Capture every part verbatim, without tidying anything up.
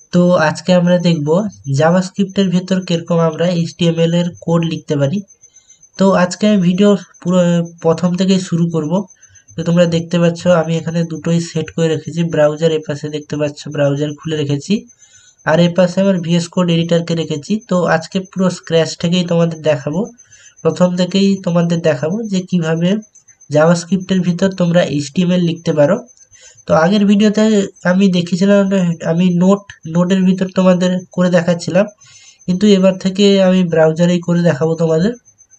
তো আজকে আমরা দেখব জাভাস্ক্রিপ্টের ভেতর কিরকম আমরা এইচটিএমএল এর কোড লিখতে পারি। তো আজকে আমি ভিডিও পুরো প্রথম থেকে শুরু করব। তো তোমরা দেখতে পাচ্ছ আমি এখানে দুটোই সেট করে রেখেছি, ব্রাউজার এপাশে দেখতে পাচ্ছ ব্রাউজার খুলে রেখেছি, আর এপাশে আমার ভিএস কোড এডিটরকে রেখেছি। তো আজকে পুরো স্ক্র্যাচ থেকেই তোমাদের দেখাবো, প্রথম থেকেই তোমাদের দেখাবো যে কিভাবে জাভাস্ক্রিপ্টের ভিতর তোমরা এইচটিএমএল লিখতে পারো। তো আগের ভিডিওতে আমি দেখেছিলাম, আমি নোট নোটের ভিতর তোমাদের করে দেখাচ্ছিলাম, কিন্তু এবার থেকে আমি ব্রাউজারেই করে দেখাবো তোমাদের।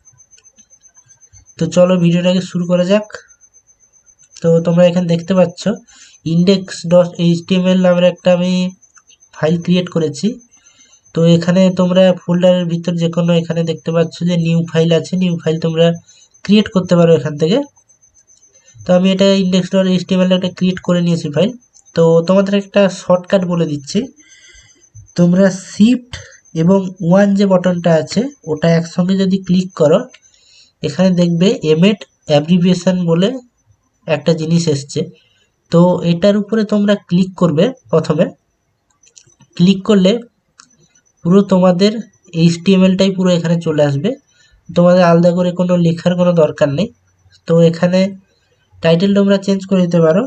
তো চলো ভিডিওটাকে শুরু করা যাক। তো তোমরা এখানে দেখতে পাচ্ছ ইন্ডেক্স ডট এইচটিএমএল নামের একটা আমি ফাইল ক্রিয়েট করেছি। তো এখানে তোমরা ফোল্ডারের ভিতর যে কোনো এখানে দেখতে পাচ্ছ যে নিউ ফাইল আছে, নিউ ফাইল তোমরা ক্রিয়েট করতে পারো এখান থেকে। তো আমি এটা ইন্ডেক্স ডট এইচটিএমএল একটা ক্রিয়েট করে নিয়েছি ফাইল। তো তোমাদের একটা শর্টকাট বলে দিচ্ছি, তোমরা শিফট এবং ওয়ান যে বটনটা আছে ওটা একসঙ্গে যদি ক্লিক করো, এখানে দেখবে এমএড অ্যাব্রিভিয়েশন বলে একটা জিনিস এসছে। তো এটার উপরে তোমরা ক্লিক করবে। প্রথমে ক্লিক করলে পুরো তোমাদের এইচটিএমএলটাই পুরো এখানে চলে আসবে, তোমাদের আলাদা করে কোনো লেখার কোনো দরকার নেই। তো এখানে টাইটেল তোমরা চেঞ্জ করে দিতে পারো।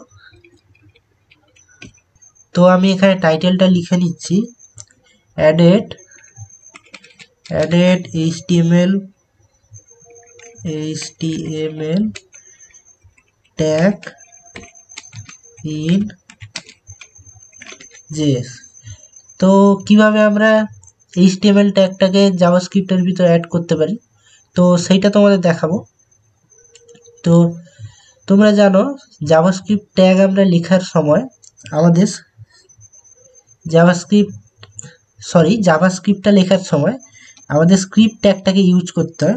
তো আমি এখানে টাইটেলটা লিখে নিচ্ছি, added added HTML HTML tag in JS. তো কিভাবে আমরা এইচটিএমএল ট্যাগটাকে জাভাস্ক্রিপ্টের ভিতরে অ্যাড করতে পারি তো সেইটা তোমাদের দেখাবো। তো তোমরা জানো জাভাস্ক্রিপ্ট ট্যাগ আমরা লেখার সময় আমাদের জাভাস্ক্রিপ্ট সরি জাভাস্ক্রিপ্টটা লেখার সময় আমাদের স্ক্রিপ্ট ট্যাগটাকে ইউজ করতে হয়,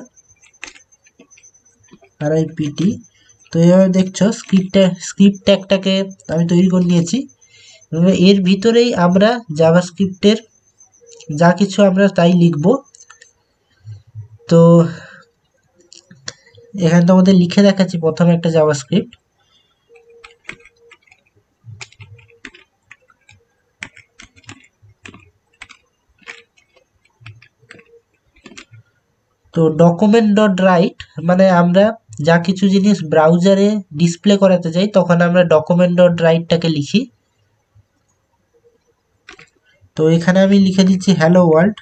আর আই পিটি। তো এইভাবে দেখছো স্ক্রিপ্ট স্ক্রিপ্ট ট্যাগটাকে আমি তৈরি করে নিয়েছি। এর ভিতরেই আমরা জাভাস্ক্রিপ্টের যা কিছু আমরা তাই লিখব। তো এখানে তোমাদের লিখে দেখাচ্ছি প্রথমে একটা জাভাস্ক্রিপ্ট। তো ডকুমেন্ট ডট রাইট মানে আমরা যা কিছু জিনিস ব্রাউজারে ডিসপ্লে করাতে চাই তখন আমরা ডকুমেন্ট ডট রাইটটাকে লিখি। তো এখানে আমি লিখে দিচ্ছি হ্যালো ওয়ার্ল্ড।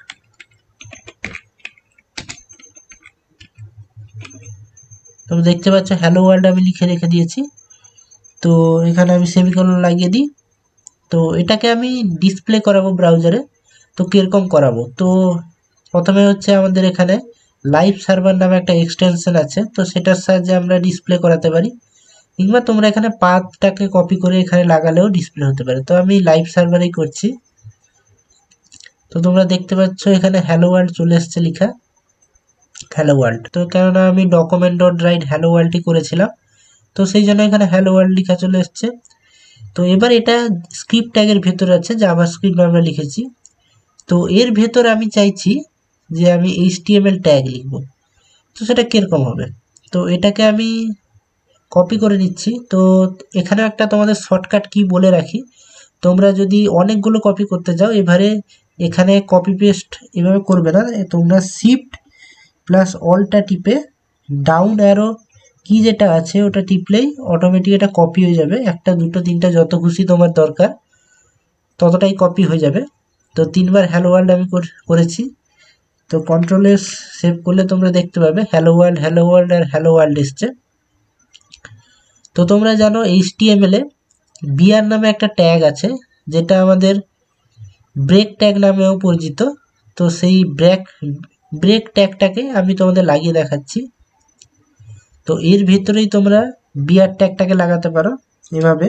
তোমরা দেখতে পাচ্ছ হ্যালো ওয়ার্ল্ড আমি লিখে রেখে দিয়েছি। তো এখানে আমি সেমিকোলন লাগিয়ে দিই। তো এটাকে আমি ডিসপ্লে করাবো ব্রাউজারে। তো কিরকম করাবো, তো প্রথমে হচ্ছে আমাদের এখানে লাইভ সার্ভার নামে একটা এক্সটেনশন আছে, তো সেটার সাহায্যে আমরা ডিসপ্লে করাতে পারি, কিংবা তোমরা এখানে পাথটাকে কপি করে এখানে লাগালেও ডিসপ্লে হতে পারে। তো আমি লাইভ সার্ভারেই করছি। তো তোমরা দেখতে পাচ্ছ এখানে হ্যালো ওয়ার্ল্ড চলে এসছে লেখা, হ্যালো ওয়ার্ল্ড। তো কেননা আমি ডকুমেন্ট ডট রাইট হ্যালো ওয়ার্ল্ডই করেছিলাম, তো সেই জন্য এখানে হ্যালো ওয়ার্ল্ড লেখা চলে এসছে। তো এবার এটা স্ক্রিপ্ট ট্যাগের ভেতরে আছে, জাভাস্ক্রিপ্ট আমরা লিখেছি। তো এর ভেতর আমি চাইছি যে আমি এইচটিএমএল ট্যাগ লিখব। তো সেটা কিরকম হবে, তো এটাকে আমি কপি করে নিচ্ছি। তো এখানে একটা তোমাদের শর্টকাট কি বলে রাখি, তোমরা যদি অনেকগুলো কপি করতে যাও এবারে এখানে কপি পেস্ট এভাবে করবে না, তোমরা শিফট প্লাস অলটা টিপে ডাউন অ্যারো কি যেটা আছে ওটা টিপলেই অটোমেটিক এটা কপি হয়ে যাবে। একটা দুটো তিনটা যত খুশি তোমার দরকার ততটাই কপি হয়ে যাবে। তো তিনবার হ্যালো ওয়ার্ল্ড আমি করেছি। তো কন্ট্রোলে সেভ করলে তোমরা দেখতে পাবে হ্যালো ওয়ার্ল্ড হ্যালো ওয়ার্ল্ড আর হ্যালো ওয়ার্ল্ড এসছে। তো তোমরা জানো এইচটিএমএল এ বিআর নামে একটা ট্যাগ আছে যেটা আমাদের ব্রেক ট্যাগ নামেও পরিচিত। তো সেই ব্রেক ব্রেক ট্যাগটাকে আমি তোমাদের লাগিয়ে দেখাচ্ছি। তো এর ভিতরেই তোমরা বিআর ট্যাগটাকে লাগাতে পারো এভাবে।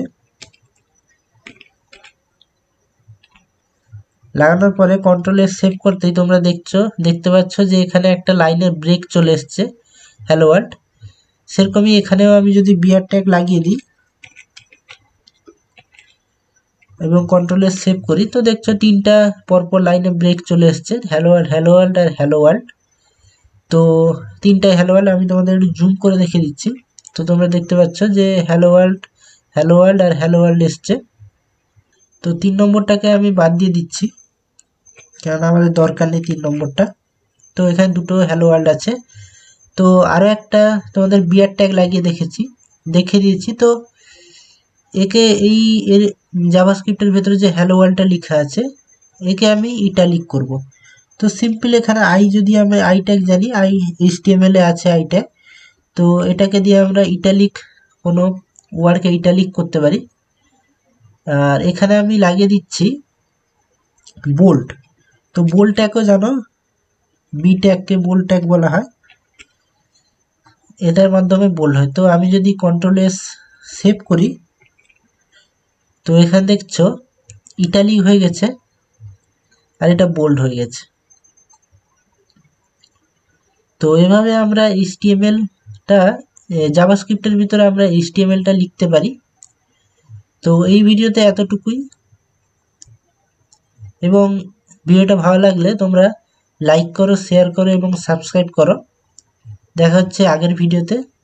লাগানোর পরে কন্ট্রোলে সেভ করতেই তোমরা দেখছো দেখতে পাচ্ছ যে এখানে একটা লাইনের ব্রেক চলে এসছে হ্যালো ওয়ার্ল্ড। সেরকমই এখানেও আমি যদি বিআর ট্যাগ লাগিয়ে দিই এবং কন্ট্রোলে সেভ করি, তো দেখছো তিনটা পরপর লাইনে ব্রেক চলে এসছে, হ্যালো ওয়ার্ল্ড হ্যালো ওয়ার্ল্ড আর হ্যালো ওয়ার্ল্ড। তো তিনটাই হ্যালো ওয়ার্ল্ড। আমি তোমাদের একটু জুম করে দেখে দিচ্ছি। তো তোমরা দেখতে পাচ্ছ যে হ্যালো ওয়ার্ল্ড হ্যালো ওয়ার্ল্ড আর হ্যালো ওয়ার্ল্ড এসছে। তো তিন নম্বরটাকে আমি বাদ দিয়ে দিচ্ছি, কারণ আমাদের দরকার নেই তিন নম্বরটা। তো এখানে দুটো হ্যালো ওয়ার্ল্ড আছে। তো আরও একটা তোমাদের বিয়ার ট্যাগ লাগিয়ে দেখেছি দেখে দিয়েছি। তো একে এই এর জাভাস্ক্রিপ্টের ভেতরে যে হ্যালো ওয়ার্ল্ডটা লেখা আছে একে আমি ইটালিক করব। তো সিম্পল এখানে আই যদি আমি আই ট্যাগ জানি, আই এইচটিএমএল এ আছে আই ট্যাগ, তো এটাকে দিয়ে আমরা ইটালিক কোনো ওয়ার্ডকে ইটালিক করতে পারি। আর এখানে আমি লাগিয়ে দিচ্ছি বোল্ড। তো বোল্ড ট্যাগও জানো, বি ট্যাগকে বোল্ড ট্যাগ বলা হয়, এটার মাধ্যমে বোল্ড হয়। তো আমি যদি কন্ট্রোল এস সেভ করি, তো এখানে দেখছো ইটালিক হয়ে গেছে আর এটা বোল্ড হয়ে গেছে। তো এভাবে আমরা এইচটিএমএলটা জাভাস্ক্রিপ্টের ভিতরে আমরা এইচটিএমএলটা লিখতে পারি। তো এই ভিডিওতে এতটুকুই, এবং ভিডিওটা ভালো লাগলে তোমরা লাইক করো, শেয়ার করো এবং সাবস্ক্রাইব করো। দেখা হচ্ছে আগের ভিডিওতে।